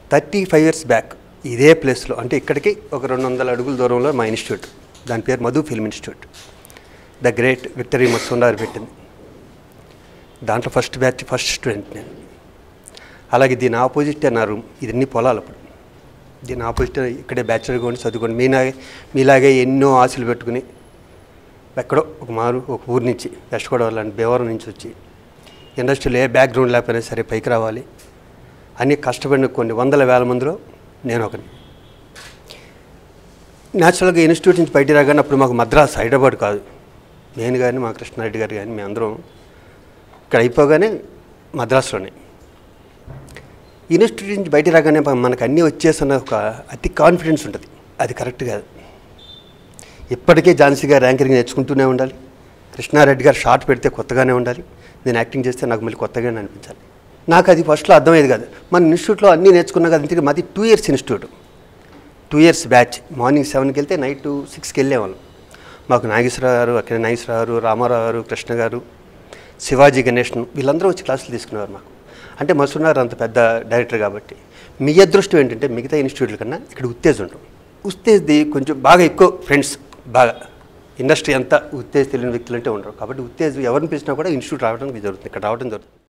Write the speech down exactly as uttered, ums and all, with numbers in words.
Thirty five years back ఇదే ప్లేస్లో అంటే ఇక్కడికి ఒక రెండు వందల అడుగుల దూరంలో మా ఇన్స్టిట్యూట్, దాని పేరు Madhu film institute, the great victory మత్స్సుండారు పెట్టింది. దాంట్లో ఫస్ట్ బ్యాచ్ ఫస్ట్ స్టూడెంట్ నేను. అలాగే దీని ఆపోజిట్ నా రూమ్, ఇది అన్ని పొలాలు. అప్పుడు దీని ఆపోజిట్ ఇక్కడే బ్యాచులర్ కొని చదువుకొని మీలాగే మీలాగే ఎన్నో ఆశలు పెట్టుకుని ఎక్కడో ఒక మారు ఒక ఊరి నుంచి వెస్ట్ గోదావరి లాంటి భీమవరం నుంచి వచ్చి ఇండస్ట్రీలో ఏ బ్యాక్గ్రౌండ్ లేకపోయినా సరే పైకి రావాలి అని కష్టపడిన కొన్ని వందల వేల మందిలో నేను ఒకని. న్యాచురల్గా ఇన్స్టిట్యూట్ నుంచి బయట రాగానే అప్పుడు మాకు మద్రాస్ హైదరాబాద్ కాదు, నేను కానీ మా కృష్ణారెడ్డి గారు కానీ మేమందరం ఇక్కడ అయిపోగానే మద్రాసులోనే. ఇన్స్టిట్యూట్ నుంచి బయట రాగానే మనకు అన్నీ వచ్చేస్తున్న ఒక అతి కాన్ఫిడెన్స్ ఉంటుంది. అది కరెక్ట్ కాదు. ఇప్పటికే ఝాన్సీ గారు ర్యాంకరింగ్ నేర్చుకుంటూనే ఉండాలి, కృష్ణారెడ్డి గారు షార్ట్ పెడితే కొత్తగానే ఉండాలి, నేను యాక్టింగ్ చేస్తే నాకు మళ్ళీ కొత్తగానే అనిపించాలి. నాకు అది ఫస్ట్లో అర్థమయ్యేది కాదు. మన ఇన్స్టిట్యూట్లో అన్నీ నేర్చుకున్నా కదా. ఇంటికి మాది two years institute, two years batch. Morning సెవెన్కి వెళ్తే నైట్ సిక్స్కి వెళ్ళేవాళ్ళం. మాకు నాగేశ్వరరావు గారు, అక్కడ నాగేశ్వరరావు గారు, రామారావు గారు, కృష్ణ గారు, శివాజీ గణేష్ను వీళ్ళందరూ వచ్చి క్లాసులు తీసుకునేవారు మాకు. అంటే మసున్నారు అంత పెద్ద డైరెక్టర్ కాబట్టి. మీ అదృష్టం ఏంటంటే మిగతా ఇన్స్టిట్యూట్ల కన్నా ఇక్కడ ఉత్తేజ్ ఉంటాం. ఉత్తేజ్ది కొంచెం బాగా ఎక్కువ ఫ్రెండ్స్, బాగా ఇండస్ట్రీ అంతా ఉత్తేజ్ తెలియని వ్యక్తులు అంటే ఉండరు. కాబట్టి ఉత్తేజ్ ఎవరిని పిలిచినా కూడా ఇన్స్టిట్యూట్ రావడానికి జరుగుతుంది, ఇక్కడ రావడం జరుగుతుంది.